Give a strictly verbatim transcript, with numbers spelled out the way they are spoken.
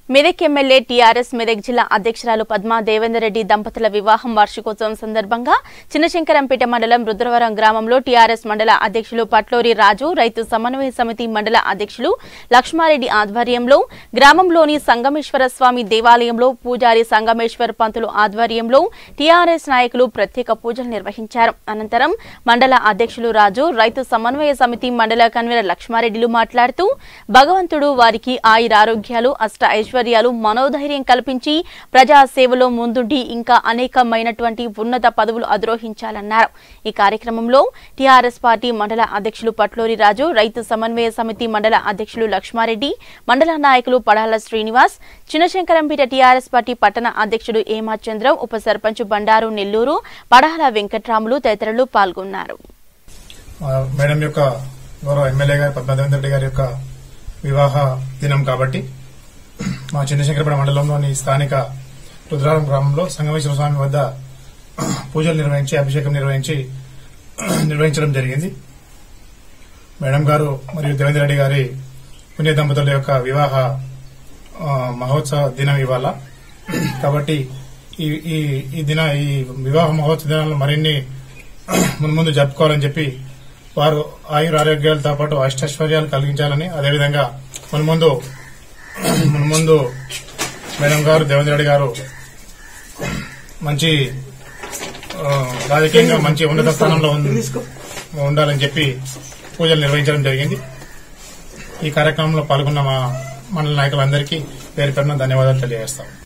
Medak MLA TRS Medak జిల్లా అధ్యక్షురాలు పద్మా దేవేందర్ రెడ్డి దంపతుల వివాహం వార్షికోత్సవం సందర్భంగా చిన్నశంకరంపేట మండలం రుద్రవరం గ్రామంలో టీఆర్ఎస్ మండల అధ్యక్షులు పట్లూరి రాజు, రైతు సమన్వయ సమితి మండల అధ్యక్షులు లక్ష్మారెడ్డి ఆధ్వర్యంలో గ్రామంలోని సంగమేశ్వర స్వామి దేవాలయంలో పూజారి సంగమేశ్వర్ పంతులు ఆధ్వర్యంలో టీఆర్ఎస్ నాయకులు ప్రత్యేక పూజలు నిర్వహించారు. అనంతరం మండల అధ్యక్షులు రాజు, రైతు సమన్వయ సమితి మండల కన్వీనర్ లక్ష్మారెడ్డిలు మాట్లాడుతూ భగవంతుడు వారికి ఆయురారోగ్యాలు, అష్ట ఐశ్వర్యాలు, మనోధైర్యం కల్పించి ప్రజా సేవలో ముందుండి ఇంకా అనేకమైనటువంటి ఉన్నత పదవులు అధిరోహించాలన్నారు. ఈ కార్యక్రమంలో టీఆర్ఎస్ పార్టీ మండల అధ్యక్షులు పట్లూరి రాజు, రైతు సమన్వయ సమితి మండల అధ్యక్షులు లక్ష్మారెడ్డి, మండల నాయకులు పడాల శ్రీనివాస్, చిన్నశంకరంపేట టీఆర్ఎస్ పార్టీ పట్టణ అధ్యక్షుడు ఏమాచంద్రం, ఉప సర్పంచ్ బండారు నెల్లూరు, పడాల వెంకట్రాములు తదితరులు పాల్గొన్నారు. మేడం యొక్క గౌరవ ఎమ్మెల్యే గారు పద్మా దేవేందర్ రెడ్డి గారి యొక్క వివాహ దినం కాబట్టి మా చిన్నశంకరపేట మండలంలోని స్థానిక రుద్రారం గ్రామంలో సంగమేశ్వర స్వామి వద్ద పూజలు నిర్వహించి అభిషేకం నిర్వహించి నిర్వహించడం జరిగింది. మేడం గారు మరియు దేవేందర్ రెడ్డి గారి పుణ్య దంపతుల యొక్క వివాహ మహోత్సవ దినం ఇవాళ కాబట్టి ఈ ఈ దిన ఈ వివాహ మహోత్సవ దినాలను మరిన్ని మున్ముందు జరుపుకోవాలని చెప్పి వారు ఆయుర ఆరోగ్యాలతో పాటు అష్టైశ్వర్యాలు కలిగించాలని, అదేవిధంగా మున్ముందు మున్ముందు మేడం గారు దేవేందర్ రెడ్డి గారు మంచి రాజకీయంగా మంచి ఉన్నత స్థానంలో ఉండాలని చెప్పి పూజలు నిర్వహించడం జరిగింది. ఈ కార్యక్రమంలో పాల్గొన్న మా మండల నాయకులందరికీ పేరు పేరున ధన్యవాదాలు తెలియజేస్తాం.